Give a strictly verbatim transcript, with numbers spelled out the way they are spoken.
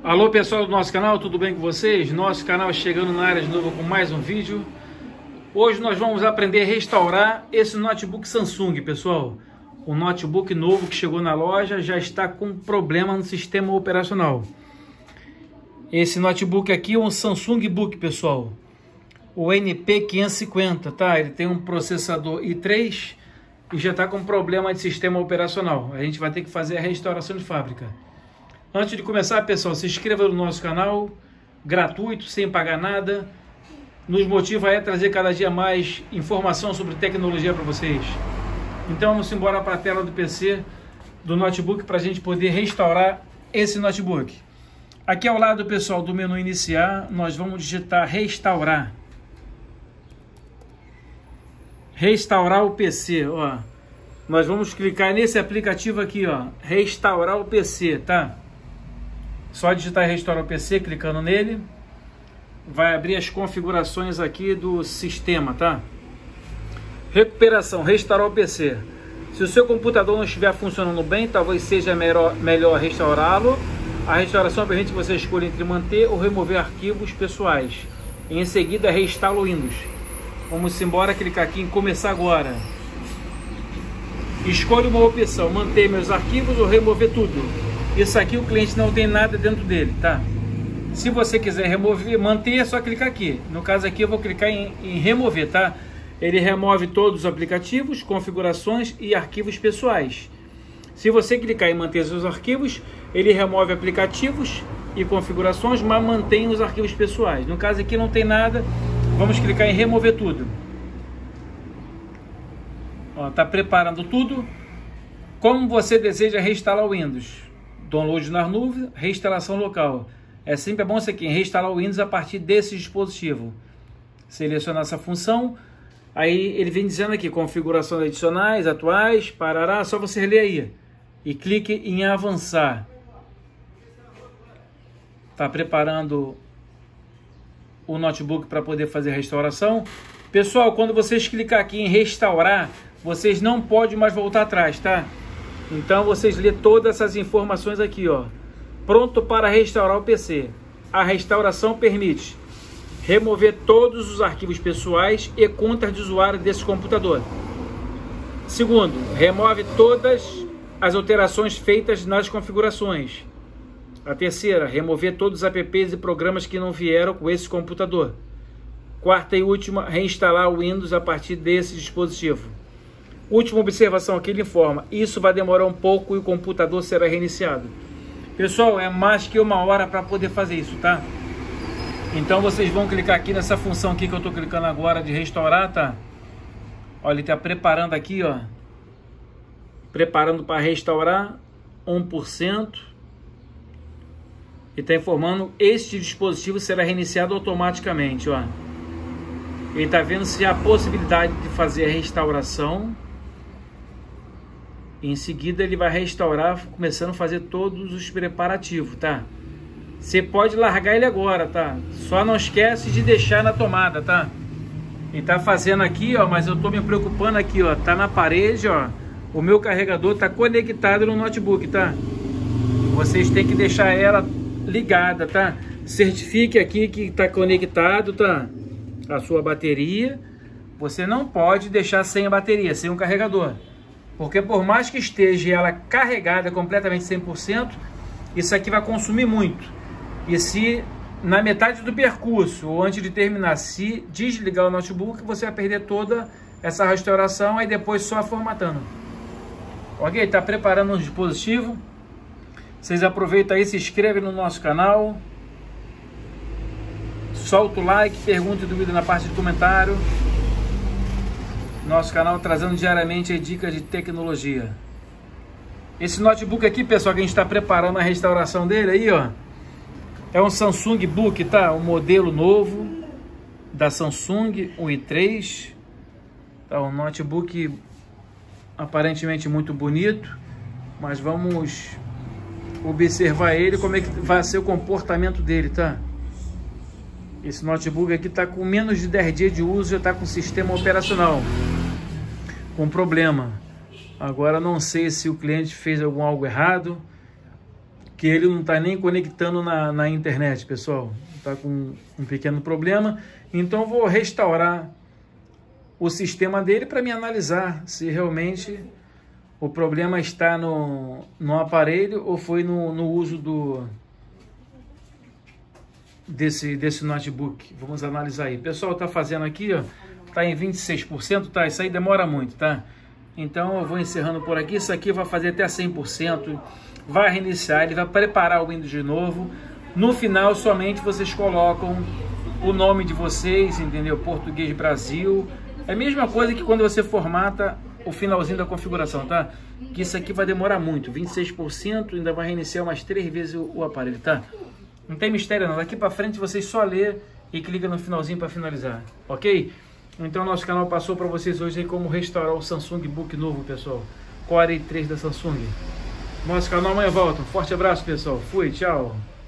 Alô pessoal do nosso canal, tudo bem com vocês? Nosso canal chegando na área de novo com mais um vídeo. Hoje nós vamos aprender a restaurar esse notebook Samsung, pessoal. O notebook novo que chegou na loja já está com problema no sistema operacional. Esse notebook aqui é um Samsung Book, pessoal. O N P quinhentos e cinquenta, tá? Ele tem um processador i três e já está com problema de sistema operacional. A gente vai ter que fazer a restauração de fábrica. Antes de começar, pessoal, se inscreva no nosso canal, gratuito, sem pagar nada. Nos motiva a trazer cada dia mais informação sobre tecnologia para vocês. Então vamos embora para a tela do P C, do notebook, para a gente poder restaurar esse notebook. Aqui ao lado, pessoal, do menu iniciar, nós vamos digitar restaurar. Restaurar o P C, ó. Nós vamos clicar nesse aplicativo aqui, ó, restaurar o P C, tá? Só digitar restaurar o P C, clicando nele, vai abrir as configurações aqui do sistema, tá? Recuperação, restaurar o P C. Se o seu computador não estiver funcionando bem, talvez seja melhor, melhor restaurá-lo. A restauração permite que você escolha entre manter ou remover arquivos pessoais. Em seguida, reinstala o Windows. Vamos embora, clicar aqui em começar agora. Escolha uma opção, manter meus arquivos ou remover tudo. Isso aqui o cliente não tem nada dentro dele, tá? Se você quiser remover, manter, é só clicar aqui. No caso aqui eu vou clicar em, em remover, tá? Ele remove todos os aplicativos, configurações e arquivos pessoais. Se você clicar em manter seus arquivos, ele remove aplicativos e configurações, mas mantém os arquivos pessoais. No caso aqui não tem nada, vamos clicar em remover tudo. Ó, tá preparando tudo. Como você deseja reinstalar o Windows? Download na nuvem, reinstalação local. É sempre bom isso aqui, reinstalar o Windows a partir desse dispositivo. Selecionar essa função. Aí ele vem dizendo aqui, configurações adicionais, atuais, parará, só você ler aí. E clique em avançar. Está preparando o notebook para poder fazer a restauração. Pessoal, quando vocês clicar aqui em restaurar, vocês não podem mais voltar atrás, tá? Então vocês lê todas essas informações aqui, ó. Pronto para restaurar o P C. A restauração permite remover todos os arquivos pessoais e contas de usuário desse computador. Segundo, remove todas as alterações feitas nas configurações. A terceira, remover todos os apps e programas que não vieram com esse computador. Quarta e última, reinstalar o Windows a partir desse dispositivo. Última observação aqui, ele informa, isso vai demorar um pouco e o computador será reiniciado. Pessoal, é mais que uma hora para poder fazer isso, tá? Então vocês vão clicar aqui nessa função aqui que eu estou clicando agora de restaurar, tá? Olha, ele está preparando aqui, ó. Preparando para restaurar um por cento. E está informando, este dispositivo será reiniciado automaticamente, ó. Ele está vendo se há possibilidade de fazer a restauração. Em seguida ele vai restaurar, começando a fazer todos os preparativos, tá? Você pode largar ele agora, tá? Só não esquece de deixar na tomada, tá? Ele tá fazendo aqui, ó, mas eu tô me preocupando aqui, ó. Tá na parede, ó. O meu carregador tá conectado no notebook, tá? Vocês têm que deixar ela ligada, tá? Certifique aqui que tá conectado, tá? A sua bateria. Você não pode deixar sem a bateria, sem o carregador. Porque por mais que esteja ela carregada completamente cem por cento, isso aqui vai consumir muito. E se na metade do percurso, ou antes de terminar, se desligar o notebook, você vai perder toda essa restauração, aí depois só formatando. Ok? Está preparando um dispositivo. Vocês aproveitam aí, se inscrevem no nosso canal. Solta o like, pergunta e dúvida na parte de comentário. Nosso canal trazendo diariamente dicas de tecnologia. Esse notebook aqui, pessoal, que a gente está preparando a restauração dele aí, ó. É um Samsung Book, tá? Um modelo novo da Samsung, o i três. Tá, um notebook aparentemente muito bonito. Mas vamos observar ele, como é que vai ser o comportamento dele, tá? Esse notebook aqui está com menos de dez dias de uso, já está com sistema operacional com problema. Agora não sei se o cliente fez algum algo errado, que ele não está nem conectando na, na internet, pessoal. Está com um pequeno problema. Então, vou restaurar o sistema dele para me analisar se realmente o problema está no, no aparelho ou foi no, no uso do, desse, desse notebook. Vamos analisar aí. Pessoal, está fazendo aqui, ó, está em vinte e seis por cento, tá? Isso aí demora muito, tá? Então, eu vou encerrando por aqui. Isso aqui vai fazer até cem por cento. Vai reiniciar, ele vai preparar o Windows de novo. No final, somente vocês colocam o nome de vocês, entendeu? Português Brasil. É a mesma coisa que quando você formata o finalzinho da configuração, tá? Que isso aqui vai demorar muito, vinte e seis por cento, ainda vai reiniciar umas três vezes o, o aparelho, tá? Não tem mistério não, daqui para frente vocês só lê e clica no finalzinho para finalizar, ok? Então nosso canal passou para vocês hoje aí como restaurar o Samsung Book novo, pessoal. Core i três da Samsung. Nosso canal amanhã volta. Um forte abraço, pessoal. Fui, tchau.